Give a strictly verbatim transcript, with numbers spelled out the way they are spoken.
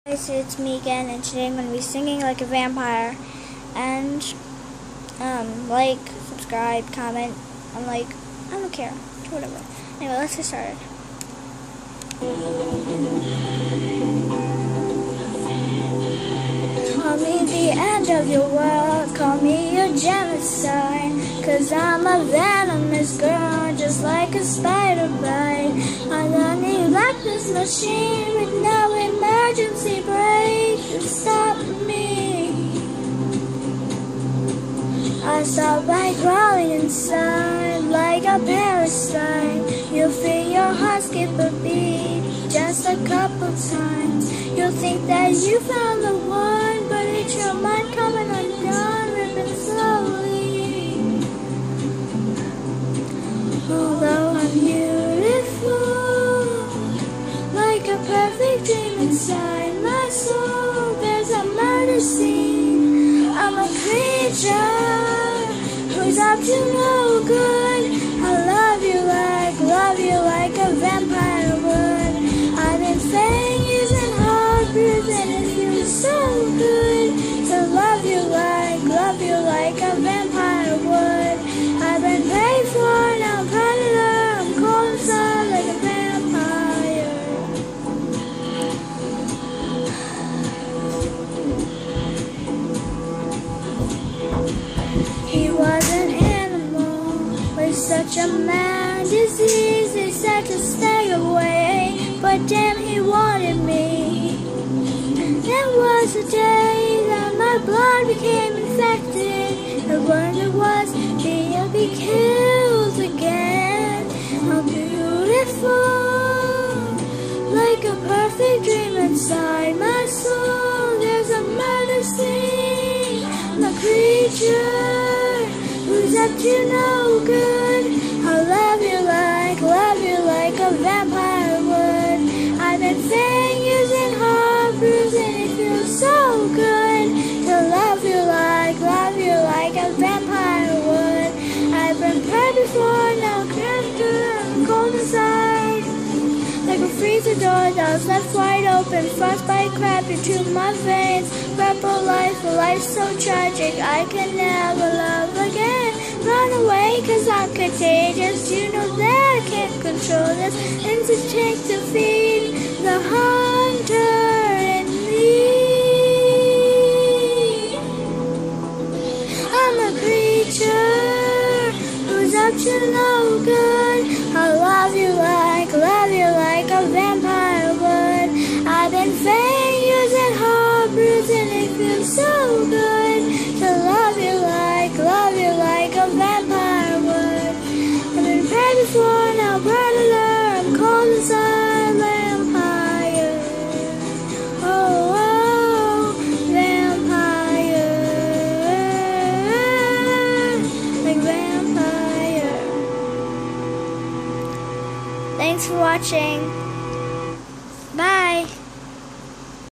Guys, it's me again, and today I'm going to be singing like a vampire. And um, like, subscribe, comment, and like, I don't care, whatever. Anyway, let's get started. Call me the end of your world, call me a genocide, 'cause I'm a venomous girl, just like a spider bite. I don't need like this machine with no emergency brake to stop me. I start by crawling inside like a parasite. You'll feel your heart skip a beat just a couple times. You'll think that you found the one, but it's your mind coming undone, ripping slowly. Although I'm beautiful, like a perfect dream inside my soul, there's a murder scene. I'm a creature who's up to no good. I love you like, love you like a vampire would. I've been saying using hard breath, and it feels so good to love you like, love you like a vampire would. I've been paid for, now I'm predator. I'm cold inside like a vampire. He was an animal with such a mad disease. They said to stay away, but damn, he wanted me. There was a day that my blood became infected. The wonder was, he'll be killed again. How beautiful, like a perfect dream inside my soul. There's a murder scene. I'm a creature who's up to no good. I love you like, love you like a vampire would. I've been saying using hard brews, and it feels so good to love you like, love you like a vampire would. I've been prayed before, now character, I'm cold inside like a freezer door that's left wide open. Frostbite crept into my veins. Purple life, a life so tragic, I can never love again. Run away, 'cause I'm contagious. You know that I can't control this. Instinct to feed the hunter in me. I'm a creature who's up to no good. I love you like, love you like a vampire would. I've been faying using hard brews, and it feels so good to love you like, love you like a vampire would. I've been prayed before, now predator. I'm cold inside, vampire. Oh, oh, vampire, like vampire. Thanks for watching. Bye.